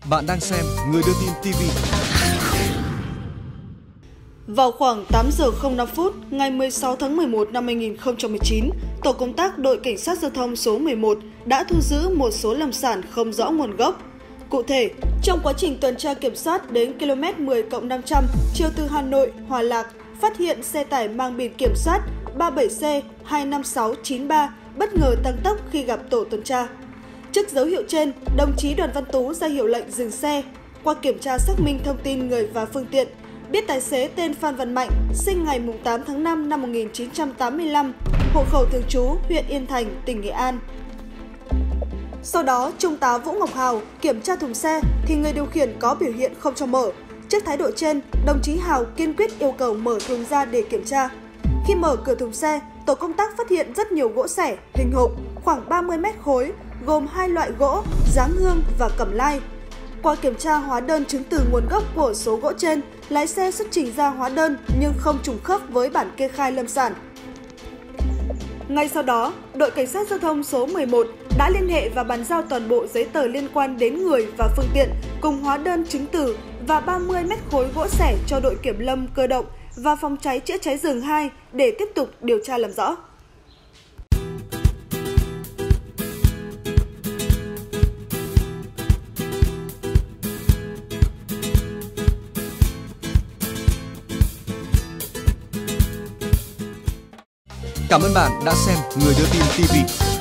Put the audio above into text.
Bạn đang xem Người Đưa Tin TV. Vào khoảng 8 giờ 05 phút ngày 16 tháng 11 năm 2019, Tổ công tác đội Cảnh sát Giao thông số 11 đã thu giữ một số lâm sản không rõ nguồn gốc. Cụ thể, trong quá trình tuần tra kiểm soát đến km 10+500 chiều từ Hà Nội, Hòa Lạc, phát hiện xe tải mang biển kiểm soát 37C25693 bất ngờ tăng tốc khi gặp tổ tuần tra. Trước dấu hiệu trên, đồng chí Đoàn Văn Tú ra hiệu lệnh dừng xe. Qua kiểm tra xác minh thông tin người và phương tiện, biết tài xế tên Phan Văn Mạnh, sinh ngày 8 tháng 5 năm 1985, hộ khẩu thường trú huyện Yên Thành, tỉnh Nghệ An. Sau đó, Trung tá Vũ Ngọc Hào kiểm tra thùng xe thì người điều khiển có biểu hiện không cho mở. Trước thái độ trên, đồng chí Hào kiên quyết yêu cầu mở thùng ra để kiểm tra. Khi mở cửa thùng xe, tổ công tác phát hiện rất nhiều gỗ xẻ, hình hộp, khoảng 30 mét khối, gồm hai loại gỗ, dáng hương và cẩm lai. Qua kiểm tra hóa đơn chứng từ nguồn gốc của số gỗ trên, lái xe xuất trình ra hóa đơn nhưng không trùng khớp với bản kê khai lâm sản. Ngay sau đó, đội Cảnh sát Giao thông số 11 đã liên hệ và bàn giao toàn bộ giấy tờ liên quan đến người và phương tiện cùng hóa đơn chứng từ và 30 mét khối gỗ xẻ cho đội kiểm lâm cơ động và phòng cháy chữa cháy rừng 2 để tiếp tục điều tra làm rõ. Cảm ơn bạn đã xem Người Đưa Tin TV.